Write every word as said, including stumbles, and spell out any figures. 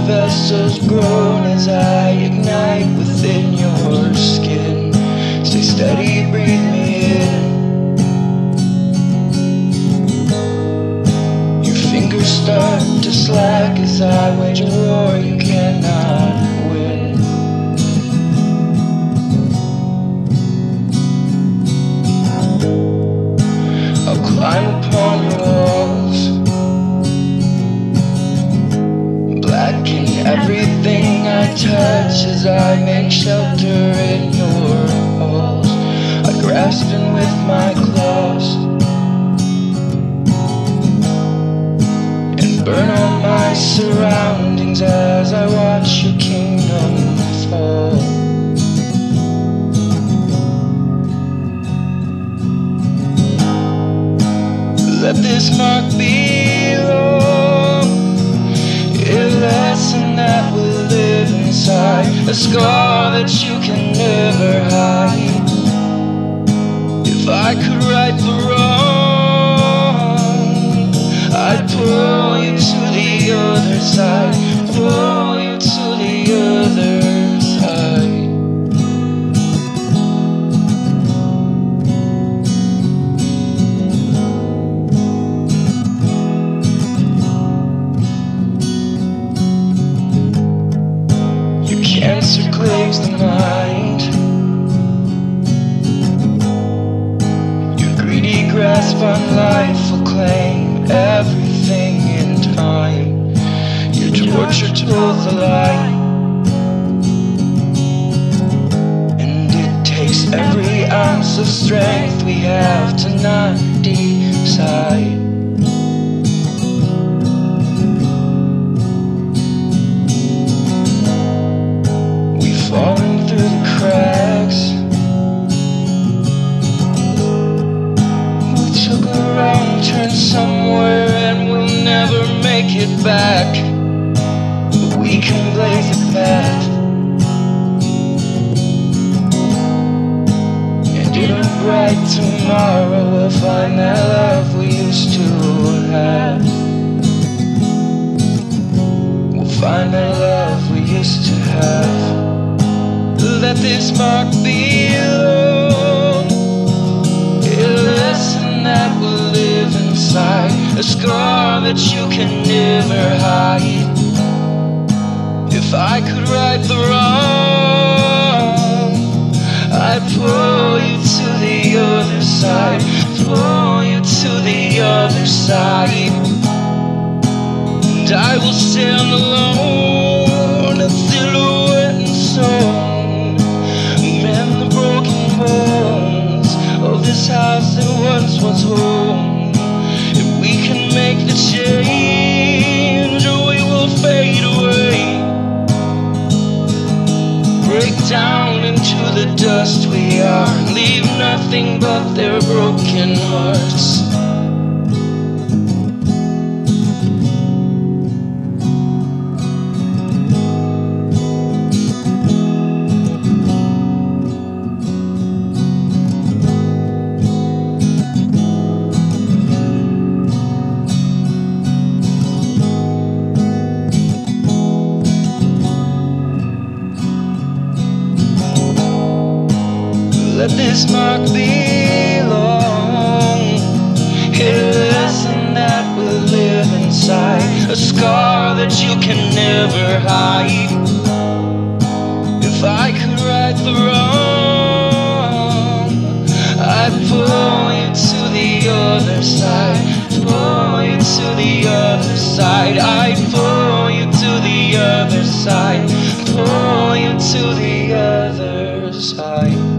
vessels groan as I ignite within your skin. Stay steady, breathe me in. Your fingers start to slack as I wage a war you cannot win. I'll climb upon your walls, blacken everything I touch as I make shelter in your halls. I grasp in with my claws and burn all my surroundings as I watch your kingdom fall. Let this mark be long, a lesson that will live inside, a scar that you can never hide. If I could right the wrong, I'd pull you to the other side, pull you to the other side. Cancer claims the mind. Your greedy grasp on life will claim everything in time. Your torture told the lie, and it takes every ounce of strength we have to not decide. Falling through the cracks, we took a wrong turn somewhere and we'll never make it back, but we can blaze a path. And in a bright tomorrow we'll find that love we used to have. We'll find that love we used to have. Let this mark be long, a lesson that will live inside, a scar that you can never hide. If I could right the wrong, I'd pull you to the other side, pull you to the other side. And I will stand alone, a silhouette and soul, of this house that once was home. If we can make the change, or we will fade away, break down into the dust we are, and leave nothing but their broken hearts. Let this mark be long, a lesson that will live inside, a scar that you can never hide. If I could right the wrong, I'd pull you to the other side, pull you to the other side. I'd pull you to the other side, pull you to the other side.